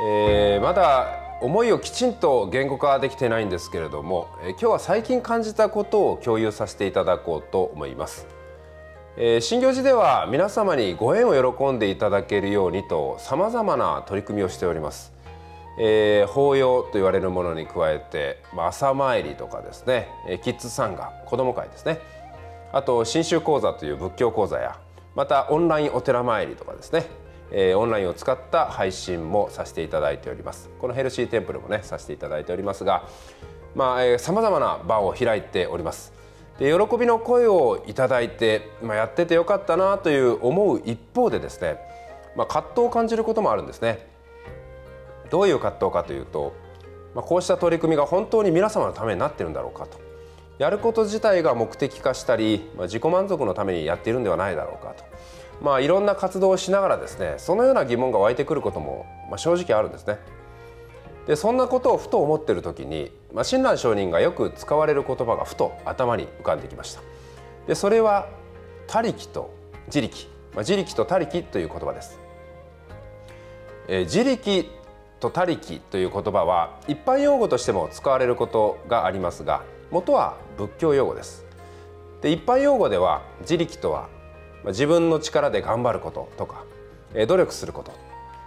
まだ思いをきちんと言語化できてないんですけれども、今日は最近感じたことを共有させていただこうと思います。新行寺では皆様にご縁を喜んでいただけるようにとさまざまな取り組みをしております。法要と言われるものに加えて、朝参りとかですね、キッズサンガ、子ども会ですね、あと真宗講座という仏教講座や、またオンラインお寺参りとかですね、オンラインを使った配信もさせていただいております。このヘルシーテンプルもねさせていただいておりますが、さまざまな場を開いております。で、喜びの声をいただいて、やっててよかったなという思う一方でですね、葛藤を感じることもあるんですね。どういう葛藤かというと、こうした取り組みが本当に皆様のためになっているんだろうかと、やること自体が目的化したり、自己満足のためにやっているんではないだろうかと、いろんな活動をしながらですね、そのような疑問が湧いてくることも、正直あるんですね。で、そんなことをふと思っている時に、親鸞上人がよく使われる言葉がふと頭に浮かんできました。で、それは他力と自力、自力と他力という言葉です。自力と他力という言葉は一般用語としても使われることがありますが、元は仏教用語です。で、一般用語では自力とは自分の力で頑張ることとか努力すること、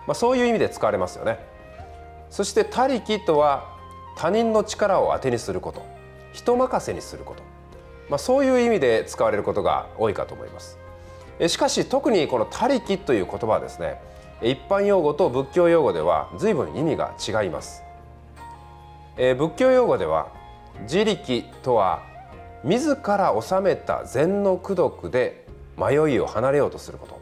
そういう意味で使われますよね。そして他力とは他人の力を当てにすること、人任せにすること、そういう意味で使われることが多いかと思います。しかし特にこの他力という言葉はですね、一般用語と仏教用語では随分意味が違います。仏教用語では自力とは自ら治めた禅の功徳で迷いを離れようとすること、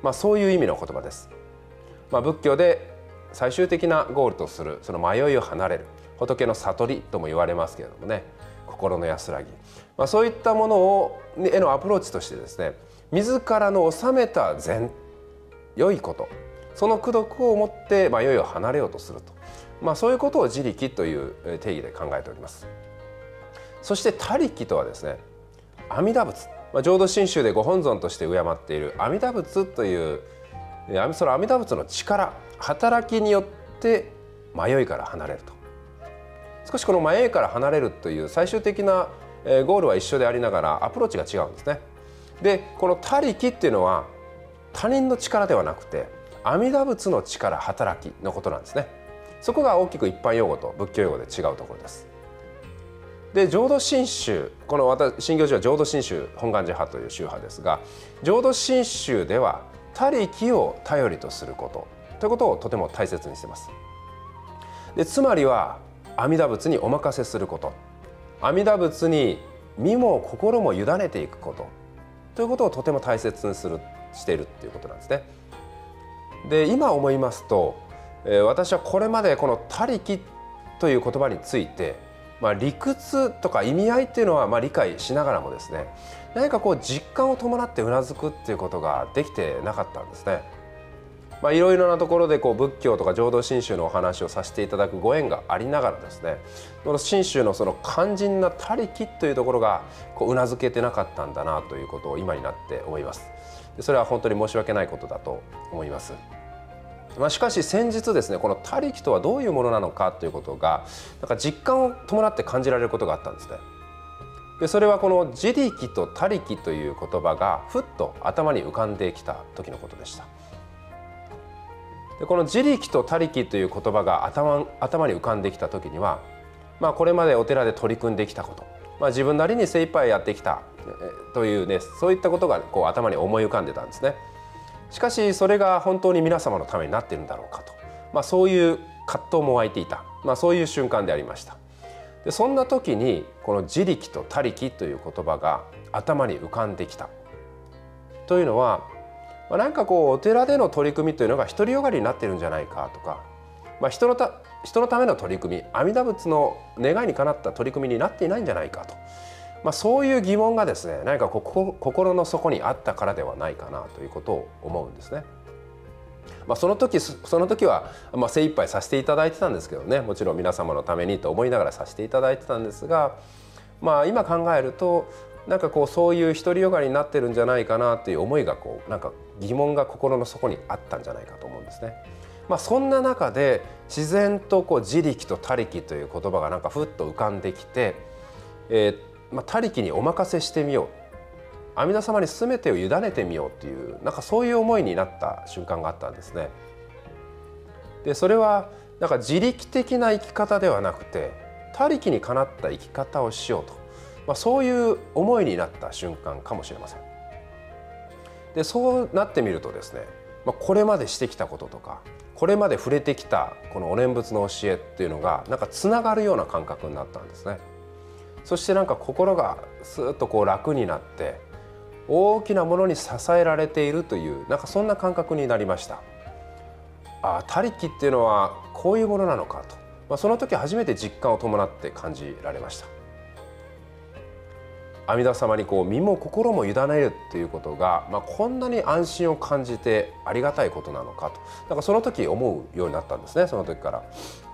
そういう意味の言葉です。仏教で最終的なゴールとするその迷いを離れる仏の悟りとも言われますけれどもね、心の安らぎ、そういったものへのアプローチとしてですね、自らの治めた禅、良いこと、その功徳をもって迷いを離れようとすると、そういうことを自力という定義で考えております。そして他力とはですね、阿弥陀仏、浄土真宗でご本尊として敬っている阿弥陀仏という、その阿弥陀仏の力、働きによって迷いから離れると。少しこの迷いから離れるという最終的なゴールは一緒でありながらアプローチが違うんですね。で、この他力っていうのは他人の力ではなくて阿弥陀仏の力、働きのことなんですね。そこが大きく一般用語と仏教用語で違うところです。で、浄土真宗、この新行寺は浄土真宗本願寺派という宗派ですが、浄土真宗では他力を頼りとすることということをとても大切にしています。で、つまりは阿弥陀仏にお任せすること、阿弥陀仏に身も心も委ねていくことということをとても大切にしているということなんですね。で、今思いますと、私はこれまでこの他力という言葉について、理屈とか意味合いっていうのは理解しながらもですね、何か実感を伴ってうなずくっていうことができてなかったんですね。いろいろなところで仏教とか浄土真宗のお話をさせていただくご縁がありながらですね、この真宗のその肝心な他力というところがうなずけてなかったんだなということを今になって思います。それは本当に申し訳ないことだと思います。しかし先日ですね、この他力とはどういうものなのかということが実感を伴って感じられることがあったんですね。で、それはこの自力と他力という言葉がふっと頭に浮かんできた時のことでした。で、この自力と他力という言葉が頭に浮かんできた時には、これまでお寺で取り組んできたこと、自分なりに精一杯やってきたというね、そういったことが頭に思い浮かんでたんですね。しかしそれが本当に皆様のためになっているんだろうかと、そういう葛藤も湧いていた、そういう瞬間でありました。で、そんな時にこの自力と他力という言葉が頭に浮かんできたというのは、なんかお寺での取り組みというのが独りよがりになっているんじゃないかとか、人のための取り組み、阿弥陀仏の願いにかなった取り組みになっていないんじゃないかと、そういう疑問がですね、何か心の底にあったからではないかなということを思うんですね。その時は精一杯させていただいてたんですけどね、もちろん皆様のためにと思いながらさせていただいてたんですが、今考えるとなんかそういう独りよがりになってるんじゃないかなという思いがなんか疑問が心の底にあったんじゃないかと思うんですね。 そんな中で自然と自力と他力という言葉がなんかふっと浮かんできて、他力にお任せしてみよう、阿弥陀様に全てを委ねてみようというなんかそういう思いになった瞬間があったんですね。でそれはなんか自力的な生き方ではなくて他力にかなった生き方をしようと、そういう思いになった瞬間かもしれません。でそうなってみるとですね、これまでしてきたこととかこれまで触れてきたこのお念仏の教えっていうのがなんかつながるような感覚になったんですね。そしてなんか心がスーッと楽になって大きなものに支えられているというなんかそんな感覚になりました。他力っていうのはこういうものなのかと、その時初めて実感を伴って感じられました。阿弥陀様に身も心も委ねるっていうことが、こんなに安心を感じてありがたいことなのかと、なんかその時思うようになったんですね。その時から、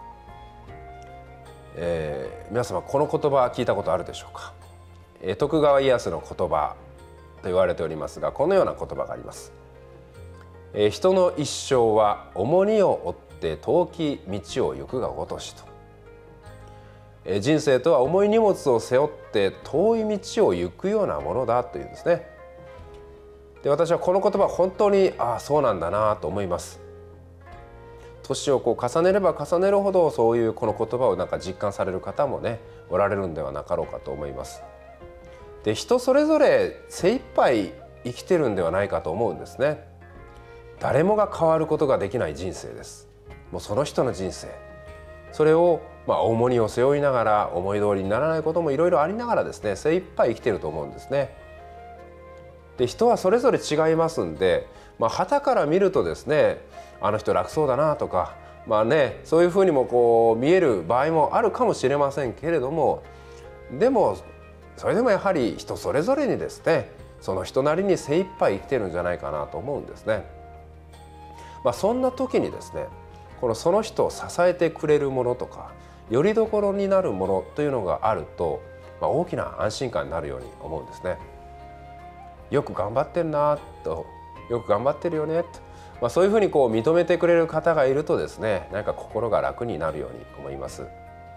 皆様この言葉聞いたことあるでしょうか。徳川家康の言葉と言われておりますが、このような言葉があります。人の一生は重荷を負って遠き道を行くがごとしと。人生とは重い荷物を背負って遠い道を行くようなものだというんですね。で私はこの言葉本当にそうなんだなと思います。年を重ねれば重ねるほどそういうこの言葉をなんか実感される方もねおられるんではなかろうかと思います。で人それぞれ精一杯生きてるんではないかと思うんですね。誰もが変わることができない人生です。もうその人の人生、それを重荷を背負いながら思い通りにならないこともいろいろありながらですね精一杯生きてると思うんですね。で人はそれぞれ違いますんで、傍から見るとですねあの人楽そうだなとかそういうふうにも見える場合もあるかもしれませんけれども、でもそれでもやはり人それぞれにですねその人なりに精一杯生きてるんじゃないかなと思うんですね。そんな時にですねその人を支えてくれるものとかよりどころになるものというのがあると、大きな安心感になるように思うんですね。よく頑張ってるなと、よく頑張ってるよねと、そういうふうに認めてくれる方がいるとですねなんか心が楽になるように思います。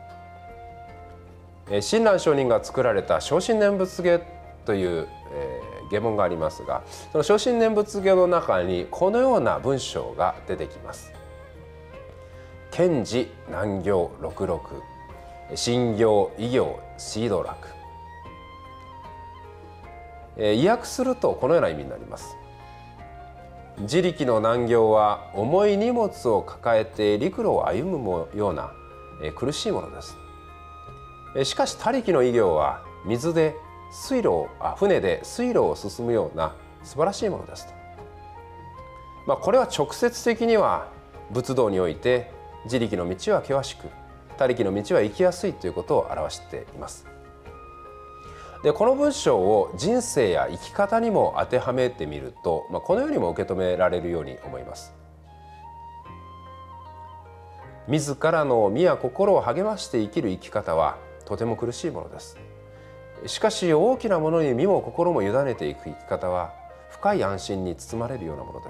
親鸞上人が作られた正真念仏偈という、偈文がありますが、その正真念仏偈の中にこのような文章が出てきます。賢治難行六六心行異行シード楽。意訳するとこのような意味になります。自力の難行は重い荷物を抱えて陸路を歩むような苦しいものです。しかし他力の異行は船で水路を進むような素晴らしいものですと。これは直接的には仏道において自力の道は険しく他力の道は行きやすいということを表しています。でこの文章を人生や生き方にも当てはめてみると、このようにも受け止められるように思います。自らの身や心を励まして生きる生き方はとても苦しいものです。しかし大きなものに身も心も委ねていく生き方は深い安心に包まれるようなものです。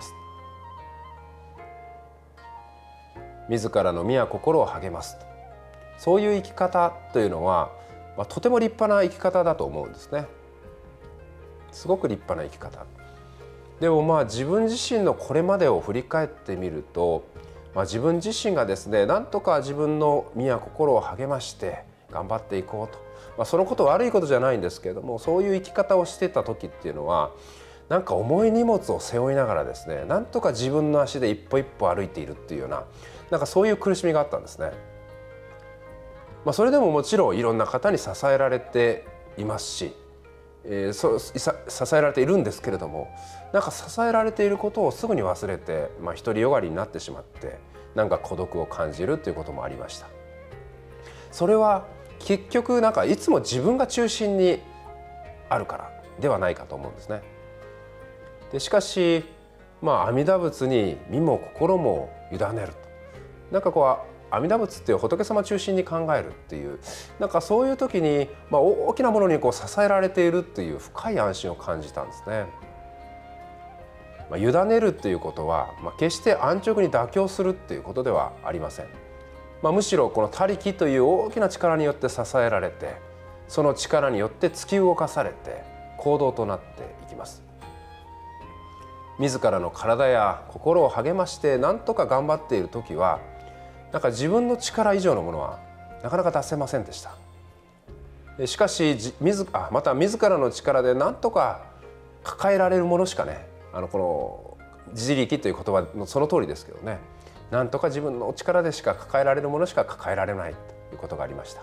自らの身や心を励ますと、そういう生き方というのは、とても立派な生き方だと思うんですね。すごく立派な生き方でも自分自身のこれまでを振り返ってみると、自分自身がですねなんとか自分の身や心を励まして頑張っていこうと、そのこと悪いことじゃないんですけれども、そういう生き方をしてた時っていうのはなんか重い荷物を背負いながらですねなんとか自分の足で一歩一歩歩いているっていうようななんかそういう苦しみがあったんですね。それでももちろんいろんな方に支えられていますし、支えられているんですけれども、なんか支えられていることをすぐに忘れて、独りよがりになってしまってなんか孤独を感じるということもありました。それは結局なんかいつも自分が中心にあるからではないかと思うんですね。でしかし阿弥陀仏に身も心も委ねると、なんか阿弥陀仏っていう仏様中心に考えるっていう、なんかそういう時に、大きなものに支えられているっていう深い安心を感じたんですね。 委ねるということは、決して安直に妥協するということではありません。むしろこの他力という大きな力によって支えられて、その力によって突き動かされて行動となっていきます。自らの体や心を励まして何とか頑張っている時は、自分の力以上のものはなかなか出せませんでした。しかしまた自らの力で何とか抱えられるものしかね、この自力という言葉のその通りですけどね、なんとか自分の力でしか抱えられるものしか抱えられないということがありました。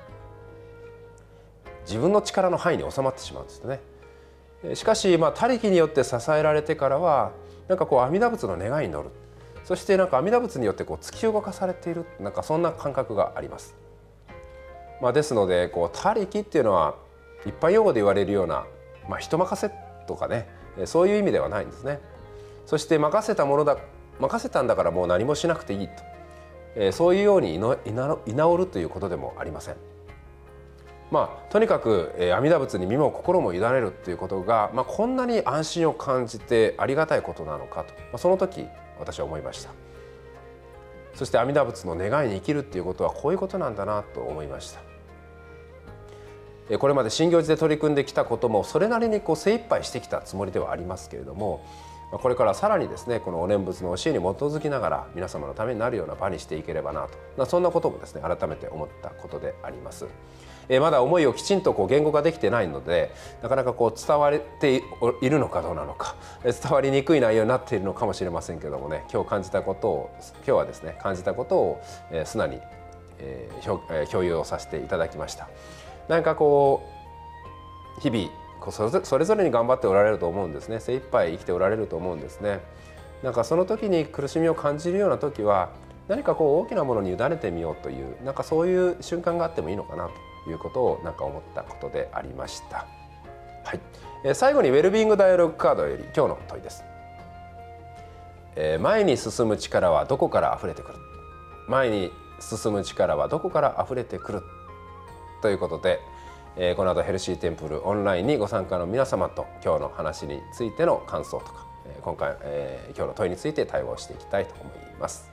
自分の力の範囲に収まってしまうんですね。しかし他力によって支えられてからは、阿弥陀仏の願いに乗る、そして阿弥陀仏によって突き動かされている、そんな感覚があります。ですので他力っていうのは一般用語で言われるような、人任せとかね、そういう意味ではないんですね。そして任せたんだからもう何もしなくていいと、そういうように居直るということでもありません。とにかく阿弥陀仏に身も心も委ねるということが、こんなに安心を感じてありがたいことなのかと、その時私は思いました。そして阿弥陀仏の願いに生きるっていうことはこういうことなんだなと思いました。これまで真行寺で取り組んできたこともそれなりに精一杯してきたつもりではありますけれども、これからさらにですね、このお念仏の教えに基づきながら皆様のためになるような場にしていければなと、そんなこともですね改めて思ったことであります。まだ思いをきちんと言語化できてないので、なかなか伝わっているのかどうなのか、伝わりにくい内容になっているのかもしれませんけどもね、今日はですね感じたことを素直に共有をさせていただきました。日々それぞれに頑張っておられると思うんですね。精一杯生きておられると思うんですね。その時に苦しみを感じるような時は、何か大きなものに委ねてみようという、そういう瞬間があってもいいのかなということを思ったことでありました。はい、最後にウェルビーイングダイアログカードより今日の問いです。前に進む力はどこから溢れてくる。前に進む力はどこから溢れてくるということで、この後ヘルシーテンプルオンラインにご参加の皆様と今日の話についての感想とか、今日の問いについて対応していきたいと思います。